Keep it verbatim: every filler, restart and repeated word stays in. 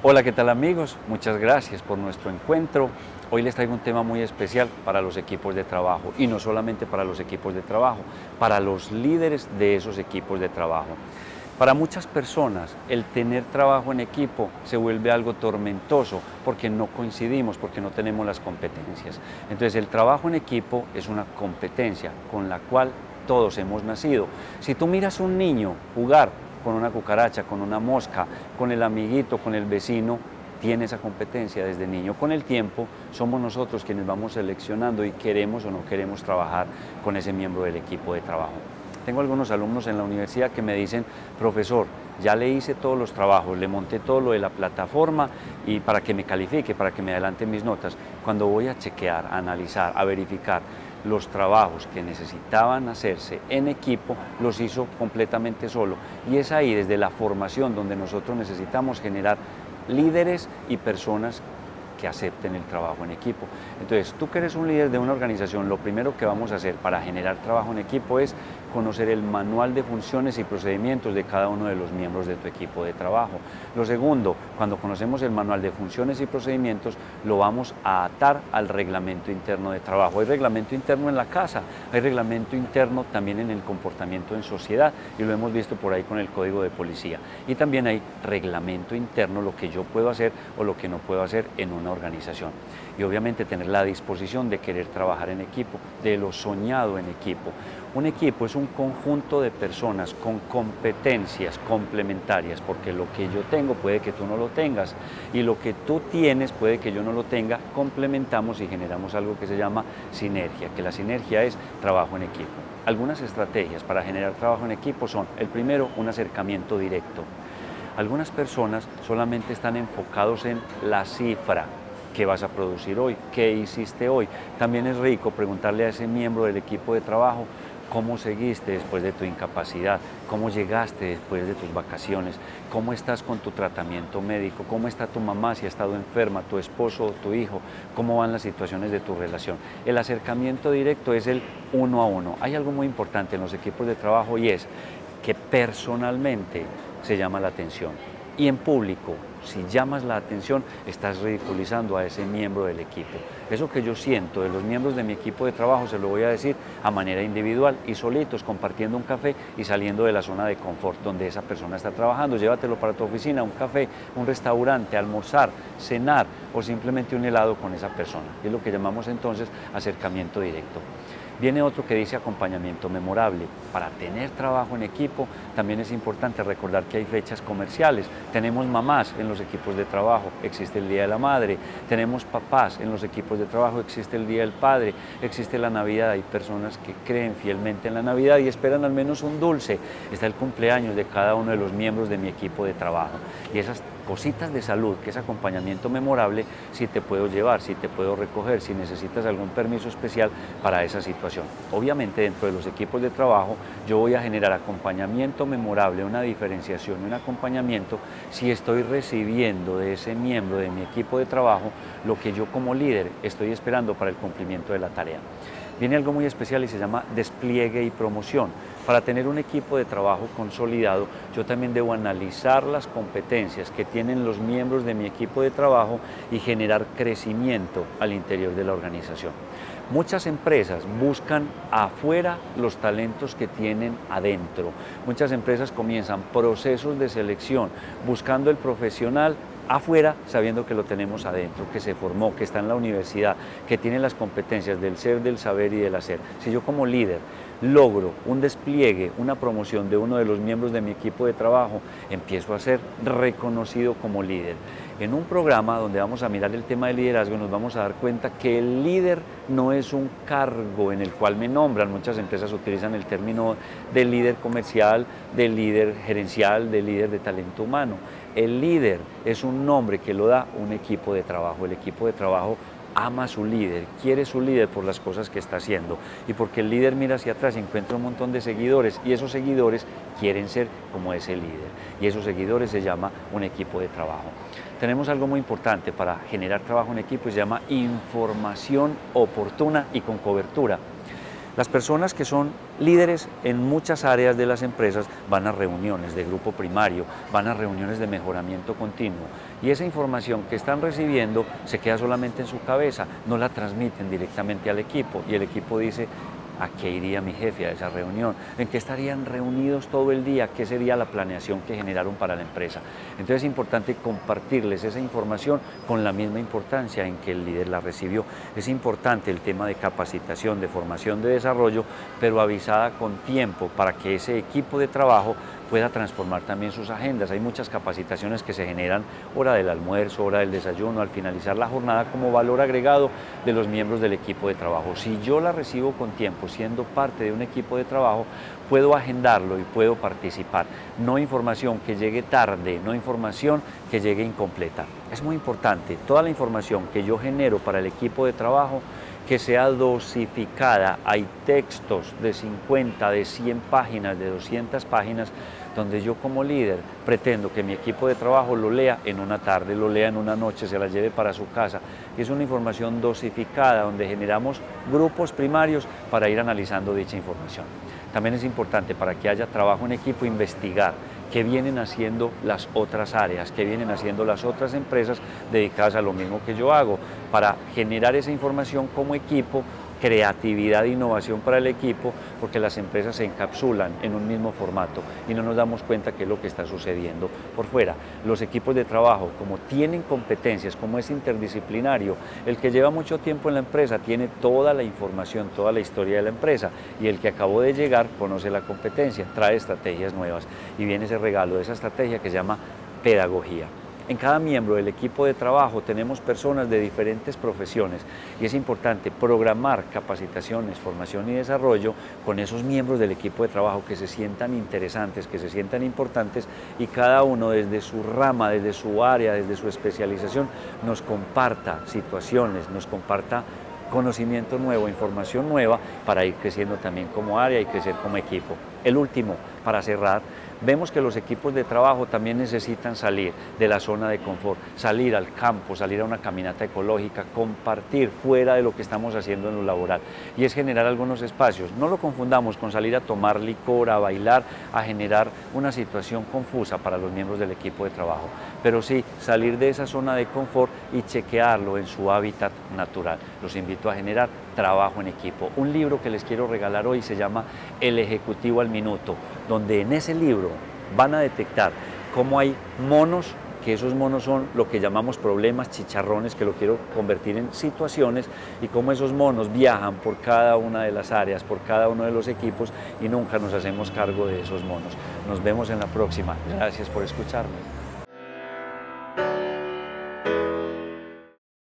Hola, ¿qué tal amigos? Muchas gracias por nuestro encuentro. Hoy les traigo un tema muy especial para los equipos de trabajo y no solamente para los equipos de trabajo, para los líderes de esos equipos de trabajo. Para muchas personas el tener trabajo en equipo se vuelve algo tormentoso porque no coincidimos, porque no tenemos las competencias. Entonces el trabajo en equipo es una competencia con la cual todos hemos nacido. Si tú miras a un niño jugar con una cucaracha, con una mosca, con el amiguito, con el vecino, tiene esa competencia desde niño. Con el tiempo somos nosotros quienes vamos seleccionando y queremos o no queremos trabajar con ese miembro del equipo de trabajo. Tengo algunos alumnos en la universidad que me dicen, profesor, ya le hice todos los trabajos, le monté todo lo de la plataforma y para que me califique, para que me adelante mis notas. Cuando voy a chequear, a analizar, a verificar los trabajos que necesitaban hacerse en equipo, los hizo completamente solo. Y es ahí, desde la formación, donde nosotros necesitamos generar líderes y personas que acepten el trabajo en equipo. Entonces, tú que eres un líder de una organización, lo primero que vamos a hacer para generar trabajo en equipo es conocer el manual de funciones y procedimientos de cada uno de los miembros de tu equipo de trabajo. Lo segundo, cuando conocemos el manual de funciones y procedimientos, lo vamos a atar al reglamento interno de trabajo. Hay reglamento interno en la casa, hay reglamento interno también en el comportamiento en sociedad y lo hemos visto por ahí con el código de policía. Y también hay reglamento interno, lo que yo puedo hacer o lo que no puedo hacer en una organización. Y obviamente tener la disposición de querer trabajar en equipo, de lo soñado en equipo. Un equipo es un conjunto de personas con competencias complementarias, porque lo que yo tengo puede que tú no lo tengas y lo que tú tienes puede que yo no lo tenga, complementamos y generamos algo que se llama sinergia, que la sinergia es trabajo en equipo. Algunas estrategias para generar trabajo en equipo son, el primero, un acercamiento directo. Algunas personas solamente están enfocados en la cifra. ¿Qué vas a producir hoy? ¿Qué hiciste hoy? También es rico preguntarle a ese miembro del equipo de trabajo cómo seguiste después de tu incapacidad, cómo llegaste después de tus vacaciones, cómo estás con tu tratamiento médico, cómo está tu mamá si ha estado enferma, tu esposo o tu hijo, cómo van las situaciones de tu relación. El acercamiento directo es el uno a uno. Hay algo muy importante en los equipos de trabajo y es que personalmente se llama la atención. Y en público, si llamas la atención, estás ridiculizando a ese miembro del equipo. Eso que yo siento de los miembros de mi equipo de trabajo se lo voy a decir a manera individual y solitos, compartiendo un café y saliendo de la zona de confort donde esa persona está trabajando. Llévatelo para tu oficina, un café, un restaurante, almorzar, cenar o simplemente un helado con esa persona. Es lo que llamamos entonces acercamiento directo. Viene otro que dice acompañamiento memorable. Para tener trabajo en equipo también es importante recordar que hay fechas comerciales. Tenemos mamás en los equipos de trabajo, existe el Día de la Madre. Tenemos papás en los equipos de trabajo, existe el Día del Padre, existe la Navidad. Hay personas que creen fielmente en la Navidad y esperan al menos un dulce. Está el cumpleaños de cada uno de los miembros de mi equipo de trabajo. Y esas cositas de salud, que es acompañamiento memorable, si te puedo llevar, si te puedo recoger, si necesitas algún permiso especial para esa situación. Obviamente dentro de los equipos de trabajo yo voy a generar acompañamiento memorable, una diferenciación y un acompañamiento si estoy recibiendo de ese miembro de mi equipo de trabajo lo que yo como líder estoy esperando para el cumplimiento de la tarea. Viene algo muy especial y se llama despliegue y promoción. Para tener un equipo de trabajo consolidado, yo también debo analizar las competencias que tienen los miembros de mi equipo de trabajo y generar crecimiento al interior de la organización. Muchas empresas buscan afuera los talentos que tienen adentro. Muchas empresas comienzan procesos de selección buscando el profesional afuera, sabiendo que lo tenemos adentro, que se formó, que está en la universidad, que tiene las competencias del ser, del saber y del hacer. Si yo como líder logro un despliegue, una promoción de uno de los miembros de mi equipo de trabajo, empiezo a ser reconocido como líder. En un programa donde vamos a mirar el tema de liderazgo nos vamos a dar cuenta que el líder no es un cargo en el cual me nombran. Muchas empresas utilizan el término de líder comercial, de líder gerencial, de líder de talento humano. El líder es un nombre que lo da un equipo de trabajo. El equipo de trabajo ama a su líder, quiere su líder por las cosas que está haciendo y porque el líder mira hacia atrás y encuentra un montón de seguidores y esos seguidores quieren ser como ese líder y esos seguidores se llama un equipo de trabajo. Tenemos algo muy importante para generar trabajo en equipo y se llama información oportuna y con cobertura. Las personas que son Líderes en muchas áreas de las empresas van a reuniones de grupo primario, van a reuniones de mejoramiento continuo y esa información que están recibiendo se queda solamente en su cabeza, no la transmiten directamente al equipo y el equipo dice: ¿a qué iría mi jefe a esa reunión? ¿En qué estarían reunidos todo el día? ¿Qué sería la planeación que generaron para la empresa? Entonces es importante compartirles esa información con la misma importancia en que el líder la recibió. Es importante el tema de capacitación, de formación, de desarrollo, pero avisada con tiempo para que ese equipo de trabajo pueda transformar también sus agendas. Hay muchas capacitaciones que se generan hora del almuerzo, hora del desayuno, al finalizar la jornada como valor agregado de los miembros del equipo de trabajo. Si yo la recibo con tiempo, siendo parte de un equipo de trabajo, puedo agendarlo y puedo participar. No información que llegue tarde, no información que llegue incompleta. Es muy importante, toda la información que yo genero para el equipo de trabajo, que sea dosificada. Hay textos de cincuenta, de cien páginas, de doscientas páginas, donde yo como líder pretendo que mi equipo de trabajo lo lea en una tarde, lo lea en una noche, se la lleve para su casa. Es una información dosificada donde generamos grupos primarios para ir analizando dicha información. También es importante, para que haya trabajo en equipo, investigar qué vienen haciendo las otras áreas, qué vienen haciendo las otras empresas dedicadas a lo mismo que yo hago, para generar esa información como equipo, creatividad e innovación para el equipo, porque las empresas se encapsulan en un mismo formato y no nos damos cuenta qué es lo que está sucediendo por fuera. Los equipos de trabajo, como tienen competencias, como es interdisciplinario, el que lleva mucho tiempo en la empresa tiene toda la información, toda la historia de la empresa, y el que acabó de llegar conoce la competencia, trae estrategias nuevas y viene ese regalo de esa estrategia que se llama pedagogía. En cada miembro del equipo de trabajo tenemos personas de diferentes profesiones y es importante programar capacitaciones, formación y desarrollo con esos miembros del equipo de trabajo, que se sientan interesantes, que se sientan importantes, y cada uno desde su rama, desde su área, desde su especialización nos comparta situaciones, nos comparta conocimiento nuevo, información nueva, para ir creciendo también como área y crecer como equipo. El último, para cerrar, vemos que los equipos de trabajo también necesitan salir de la zona de confort, salir al campo, salir a una caminata ecológica, compartir fuera de lo que estamos haciendo en lo laboral, y es generar algunos espacios. No lo confundamos con salir a tomar licor, a bailar, a generar una situación confusa para los miembros del equipo de trabajo, pero sí salir de esa zona de confort y chequearlo en su hábitat natural. Los invito a generar trabajo en equipo. Un libro que les quiero regalar hoy se llama El Ejecutivo al Minuto, donde en ese libro van a detectar cómo hay monos, que esos monos son lo que llamamos problemas, chicharrones, que lo quiero convertir en situaciones, y cómo esos monos viajan por cada una de las áreas, por cada uno de los equipos, y nunca nos hacemos cargo de esos monos. Nos vemos en la próxima. Gracias por escucharme.